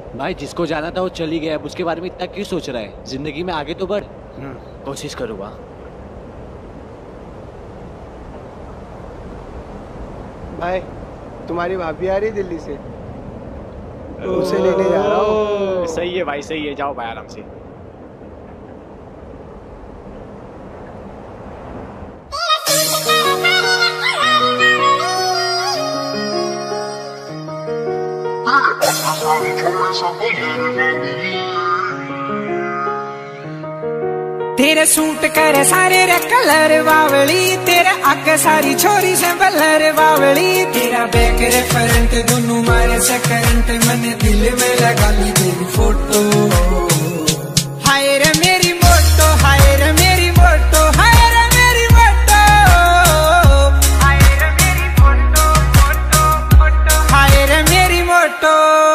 भाई जिसको जाना था वो चली गया, अब उसके बारे में इतना क्यों सोच रहा है? जिंदगी में आगे तो बढ़। कोशिश करूँगा। भाई तुम्हारी भाभी आ रही दिल्ली से, उसे लेने जा रहा हूँ। सही है भाई, सही है, जाओ भाई आराम से। तेरे सूट करे सारे रे कलर बावली, तेरा अग सारी छोरी से बलर बावली, तेरा बैक रे फ्रंट दोनों मारे से करंट, मैंने दिल में लगा ली तेरी फोटो। हाय रे मेरी मोटो, हाय रे मेरी मोटो, हाय रे मेरी मोटो, हाय रे मेरी मोटो, मोटो मोटो, हाय रे मेरी मोटो।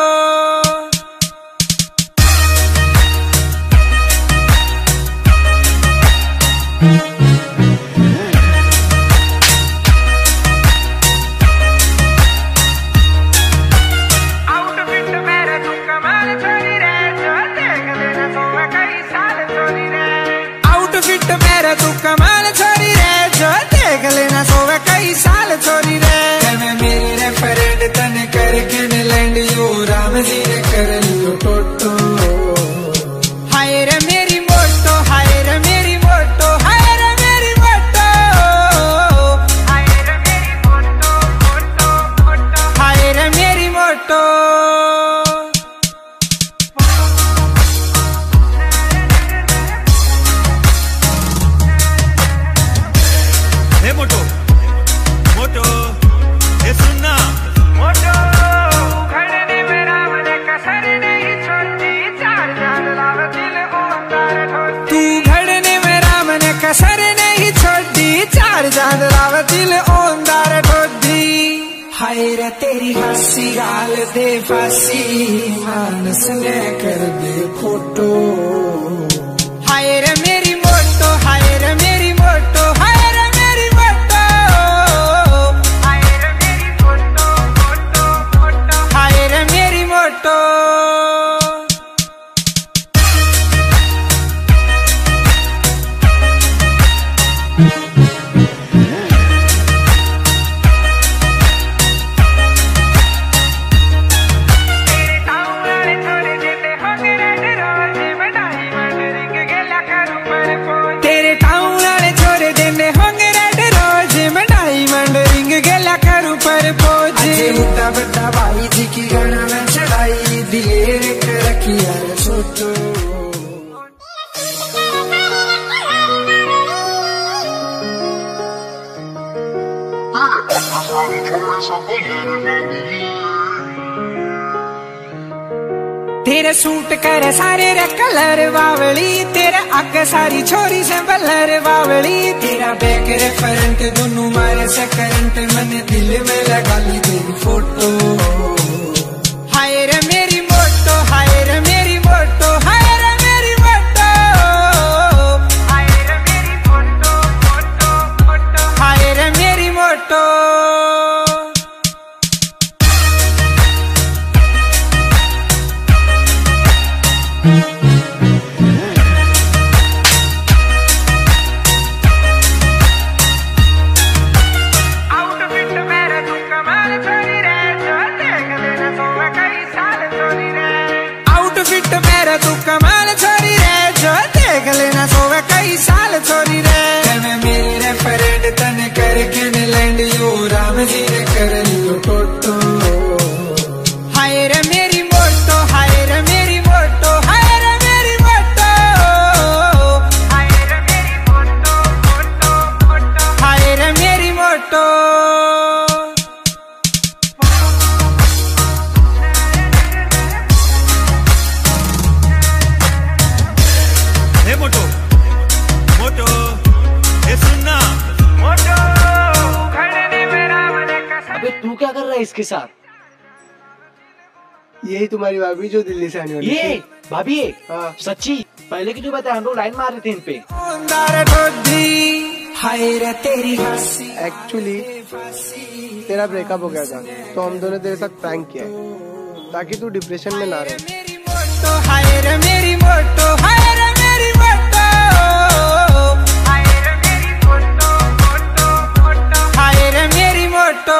तू कमाल छोरी रे, जो देख लेना सोवे कई साल छोरी रे। मैं मेरी रे फ्रेंड तने करके न लैंड यो राम जी रे कर लियो टोटो। हाय रे मेरी मोटो, हाय रे मेरी मोटो, हाय रे मेरी मोटो, हाय रे मेरी मोटो, मोटो मोटो, हाय रे मेरी मोटो। मोटो मोटो ये सुनना मोटो, खड़ने में राम ने कसर नहीं छोड़ी, चार चांद लावे दिल ओंदार ठोड़ी। तू घड़ने में राम ने कसर नहीं छोड़ी, चार चांद लावे दिल ओंदार ठोड़ी। हाय रे तेरी हंसी गाल दे फांसी, मानस ने कर दे फोटो। हाय रे मेरी मोटो, हाय रे मेरी मोटो, हाय रे मेरी मोटो, हाय रे मेरी मोटो, मोटो मोटो, हाय रे मेरी मोटो। तेरे टाउन वाले छोरे देने होंगे रेड रोज, मैं डायमंड रिंग गेला करूं पर पोज। अजे उठा बता भाई जी की गाना में चढ़ाई, दिलेर कर रखी यार छोटो। तेरे सूट करे सारे रे कलर बावली, तेरा अग सारी छोरी से बलर बावली, तेरा बैक रे फ्रंट दोनों मारे से करंट, मैंने दिल में लगा ली तेरी फोटो। हाय रे मेरी मोटो, हाय रे मेरी मोटो, हाय रे मेरी मोटो, हाय रे मेरी मोटो, मोटो मोटो, हाय रे मेरी मोटो। तू कमाल छोरी रे, जो देख लेना सोवे कई साल छोरी रे। मैं मेरी रे फ्रेंड तने करके न लैंड यो राम जी रे कर लियो टोटो। हाय रे मेरी मोटो, हाय रे मेरी मोटो, हाय रे मेरी मोटो, हाय रे मेरी मोटो, मोटो मोटो, हाय रे मेरी मोटो। मोटो मोटो ये सुनना मोटो, खड़ने में राम ने कसर। अबे तू क्या कर रहा है इसके साथ? यही तुम्हारी भाभी जो दिल्ली से आने वाली ये थी। भाभी है? हाँ। सच्ची? पहले की जो बताया हम लोग लाइन मार रहे थे इन पे। हाय रे तेरी हंसी। एक्चुअली तेरा ब्रेकअप हो गया था, तो हम दोनों तेरे साथ प्रैंक किया है ताकि तू डिप्रेशन में ना रहे। मोटो, हाय रे मेरी मोटो, हाय रे मेरी मोटो, हाय रे मेरी मोटो, मोटो, मोटो, हाय रे मेरी मोटो।